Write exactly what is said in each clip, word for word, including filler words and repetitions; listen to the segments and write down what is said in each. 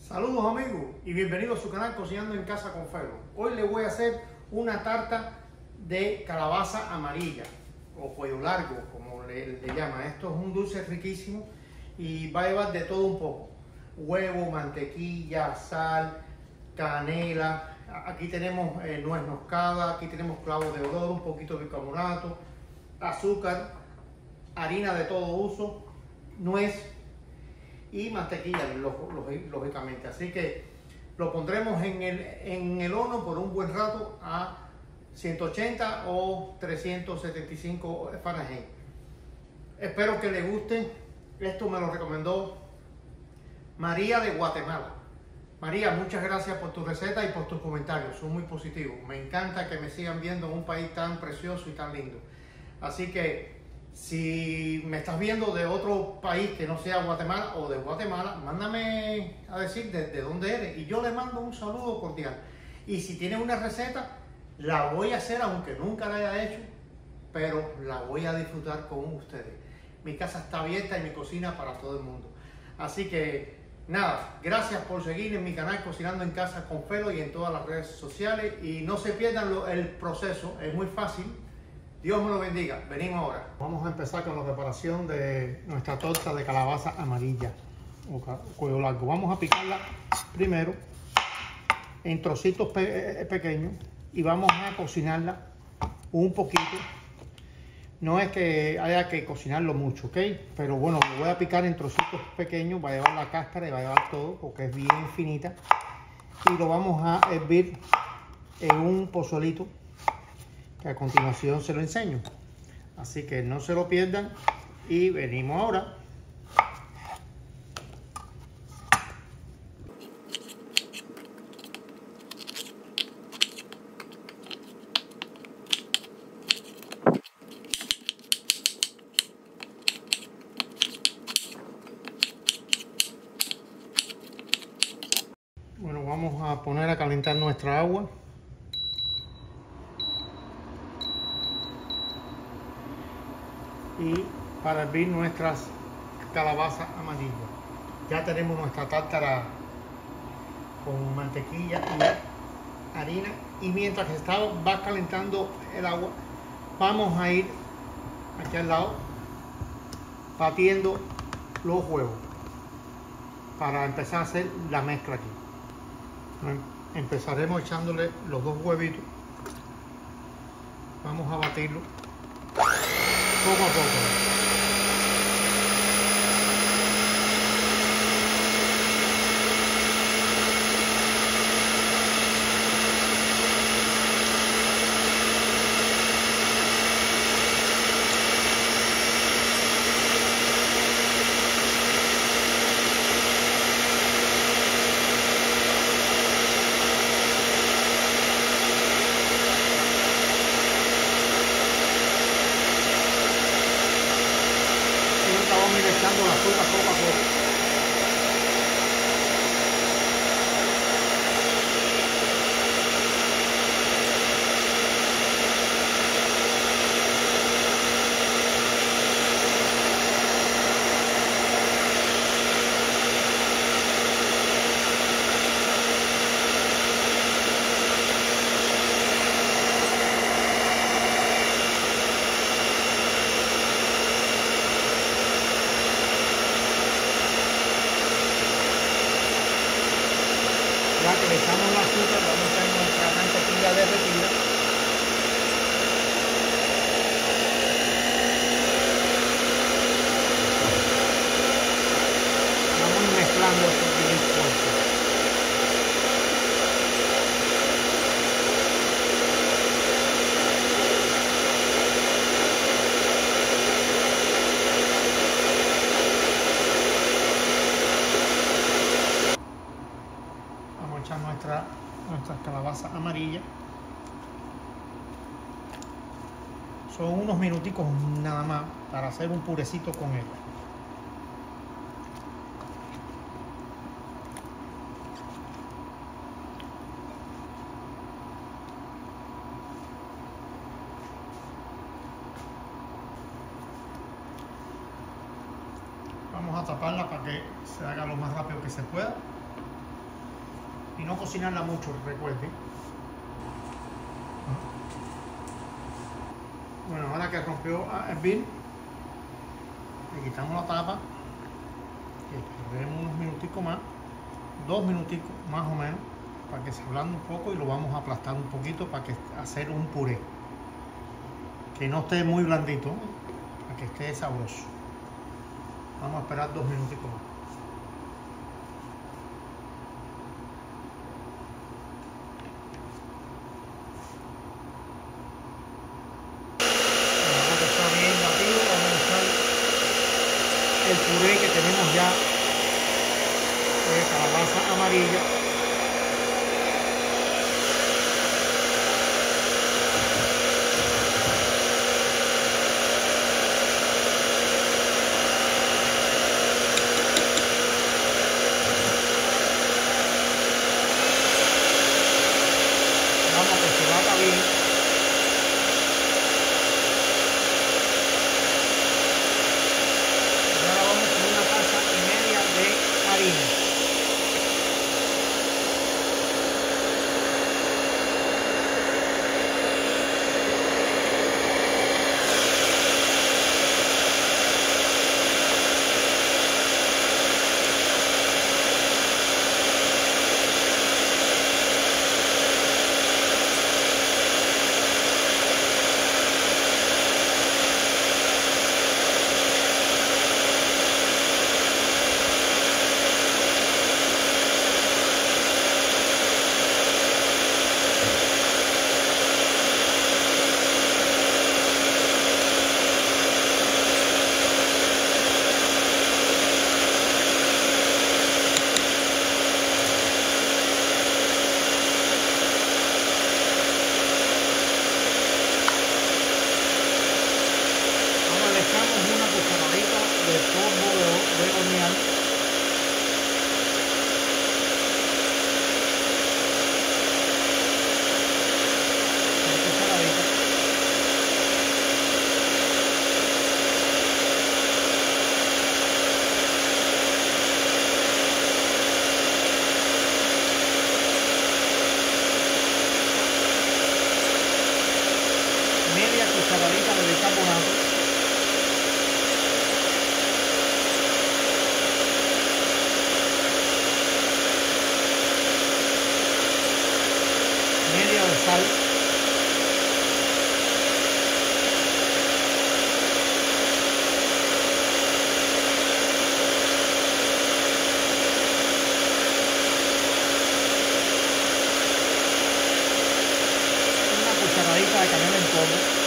Saludos amigos y bienvenidos a su canal Cocinando en Casa con Felo. Hoy les voy a hacer una tarta de calabaza amarilla o cuello largo, como le, le llaman. Esto es un dulce riquísimo y va a llevar de todo un poco: huevo, mantequilla, sal, canela. Aquí tenemos eh, nuez moscada, aquí tenemos clavo de olor, un poquito de bicarbonato, azúcar, harina de todo uso, nuez y mantequilla, lógicamente. Así que lo pondremos en el, en el horno por un buen rato a ciento ochenta o trescientos setenta y cinco Fahrenheit. Espero que les guste. Esto me lo recomendó María de Guatemala. María, muchas gracias por tu receta y por tus comentarios, son muy positivos. Me encanta que me sigan viendo en un país tan precioso y tan lindo. Así que si me estás viendo de otro país que no sea Guatemala o de Guatemala, mándame a decir de, de dónde eres y yo le mando un saludo cordial. Y si tienes una receta, la voy a hacer aunque nunca la haya hecho, pero la voy a disfrutar con ustedes. Mi casa está abierta y mi cocina para todo el mundo. Así que nada, gracias por seguir en mi canal Cocinando en Casa con Felo y en todas las redes sociales. Y no se pierdan lo, el proceso, es muy fácil. Dios me lo bendiga. Venimos ahora. Vamos a empezar con la preparación de nuestra torta de calabaza amarilla o cuello largo. Vamos a picarla primero en trocitos pe pequeños y vamos a cocinarla un poquito. No es que haya que cocinarlo mucho, ¿ok? Pero bueno, lo voy a picar en trocitos pequeños, va a llevar la cáscara y va a llevar todo porque es bien finita. Y lo vamos a hervir en un pozolito, que a continuación se lo enseño. Así que no se lo pierdan y venimos ahora. Bueno, vamos a poner a calentar nuestra agua. Y para hervir nuestras calabazas amarillas. Ya tenemos nuestra tártara con mantequilla y harina, y mientras que está, va calentando el agua, vamos a ir aquí al lado batiendo los huevos para empezar a hacer la mezcla aquí. Empezaremos echándole los dos huevitos, vamos a batirlo poco a poco. Echando la azúcar poco a poco. Ya que le echamos el azúcar, vamos a echar nuestra mantequilla derretida. Vamos mezclando esto bien fuerte. Echar nuestra, nuestras calabazas amarillas. Son unos minuticos nada más para hacer un purecito con ella. Vamos a taparla para que se haga lo más rápido que se pueda. y no cocinarla mucho, recuerden. Bueno, ahora que rompió a hervir, le quitamos la tapa, que esperemos unos minuticos más, dos minuticos más o menos, para que se ablande un poco y lo vamos a aplastar un poquito para que hacer un puré. Que no esté muy blandito, para que esté sabroso. Vamos a esperar dos minuticos más. Ahora que está bien batido, vamos a echar el puré que tenemos ya de calabaza amarilla. Vamos a que se bata bien. Y ahora vamos con una taza y media de harina. Una cucharadita de polvo de, de hornear. Una cucharadita. Media cucharadita de bicarbonato. Media de sal. Una cucharadita de canela en polvo.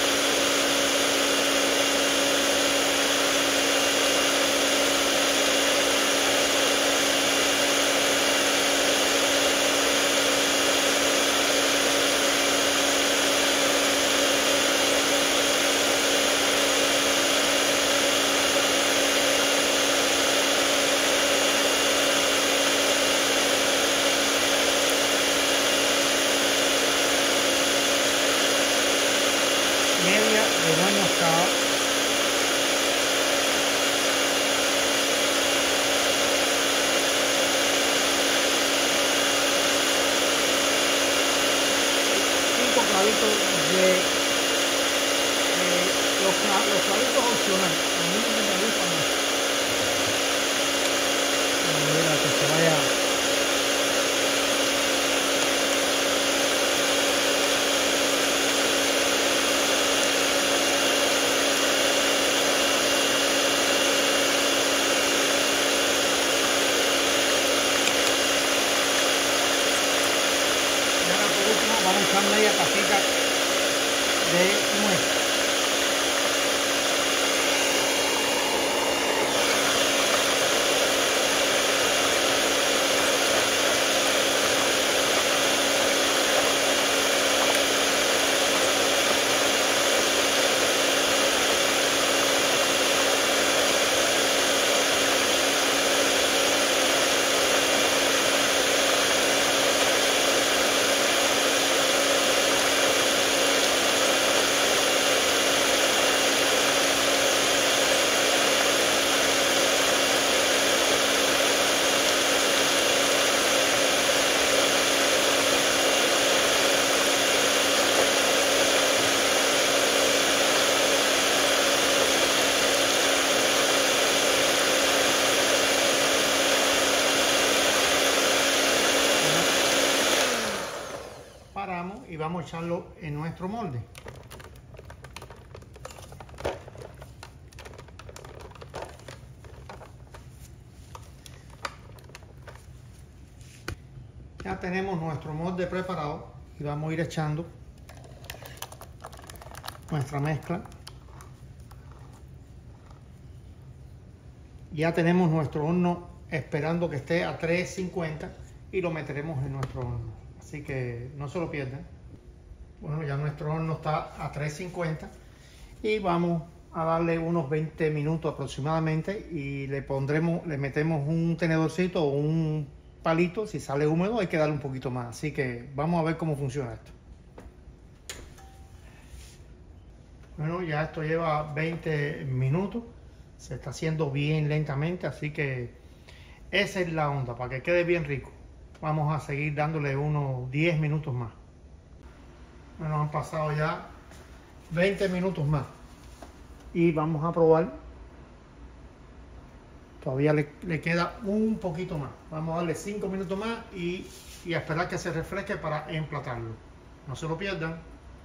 Media de nuez moscada. Cinco clavitos de eh, los, los clavitos opcionales. A mí no me gustan mucho. Mira que se vaya. Vamos a echar media tacita de nuez. y vamos a echarlo en nuestro molde. Ya tenemos nuestro molde preparado y vamos a ir echando nuestra mezcla. Ya tenemos nuestro horno esperando que esté a trescientos cincuenta y lo meteremos en nuestro horno, así que no se lo pierdan. Bueno, ya nuestro horno está a trescientos cincuenta y vamos a darle unos veinte minutos aproximadamente y le pondremos, le metemos un tenedorcito o un palito. Si sale húmedo hay que darle un poquito más, así que vamos a ver cómo funciona esto. Bueno, ya esto lleva veinte minutos, se está haciendo bien lentamente, así que esa es la onda, para que quede bien rico. Vamos a seguir dándole unos diez minutos más. Bueno, han pasado ya veinte minutos más y vamos a probar. Todavía le, le queda un poquito más. Vamos a darle cinco minutos más y, y a esperar que se refresque para emplatarlo. No se lo pierdan.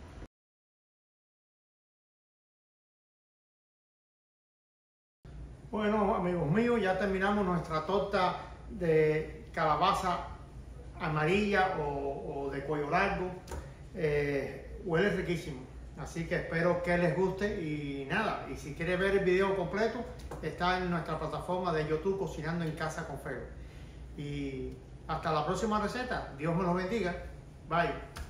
Bueno, amigos míos, ya terminamos nuestra torta de calabaza amarilla o, o de cuello largo. Eh, huele riquísimo, así que espero que les guste y nada, y si quiere ver el video completo está en nuestra plataforma de YouTube Cocinando en Casa con Felo. Y hasta la próxima receta, Dios me los bendiga, bye.